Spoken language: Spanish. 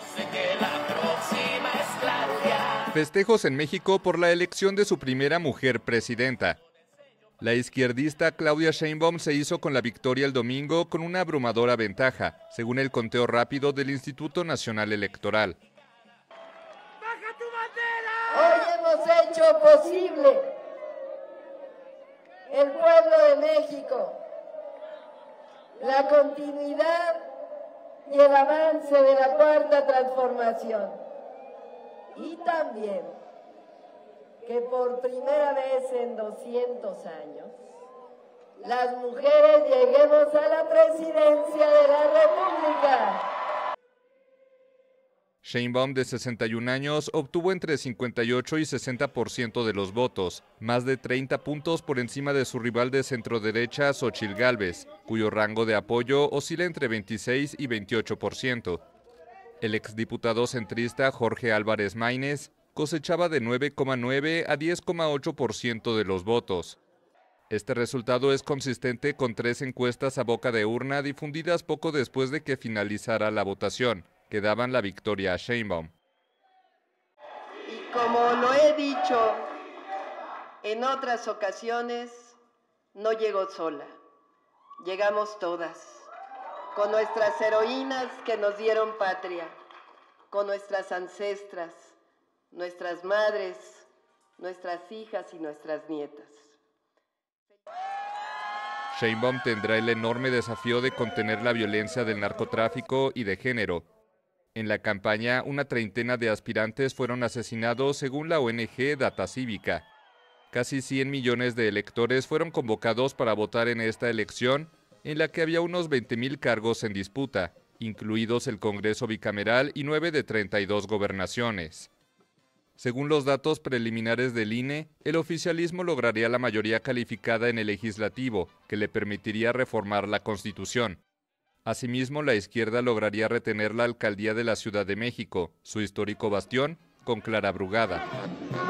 Sé que la próxima es Claudia. Festejos en México por la elección de su primera mujer presidenta. La izquierdista Claudia Sheinbaum se hizo con la victoria el domingo con una abrumadora ventaja, según el conteo rápido del Instituto Nacional Electoral. ¡Baja tu bandera! Hoy hemos hecho posible el pueblo de México, la continuidad y el avance de la cuarta transformación. Y también que por primera vez en 200 años, las mujeres lleguemos a la presidencia de la República. Sheinbaum, de 61 años, obtuvo entre 58 y 60% de los votos, más de 30 puntos por encima de su rival de centroderecha, Xóchitl Gálvez, cuyo rango de apoyo oscila entre 26 y 28%. El exdiputado centrista Jorge Álvarez Maínez cosechaba de 9,9 a 10,8% de los votos. Este resultado es consistente con 3 encuestas a boca de urna difundidas poco después de que finalizara la votación, que daban la victoria a Sheinbaum. Y como lo he dicho en otras ocasiones, no llego sola, llegamos todas, con nuestras heroínas que nos dieron patria, con nuestras ancestras, nuestras madres, nuestras hijas y nuestras nietas. Sheinbaum tendrá el enorme desafío de contener la violencia del narcotráfico y de género. En la campaña, una treintena de aspirantes fueron asesinados según la ONG Data Cívica. Casi 100 millones de electores fueron convocados para votar en esta elección, en la que había unos 20,000 cargos en disputa, incluidos el Congreso bicameral y 9 de 32 gobernaciones. Según los datos preliminares del INE, el oficialismo lograría la mayoría calificada en el legislativo, que le permitiría reformar la Constitución. Asimismo, la izquierda lograría retener la alcaldía de la Ciudad de México, su histórico bastión, con Clara Brugada.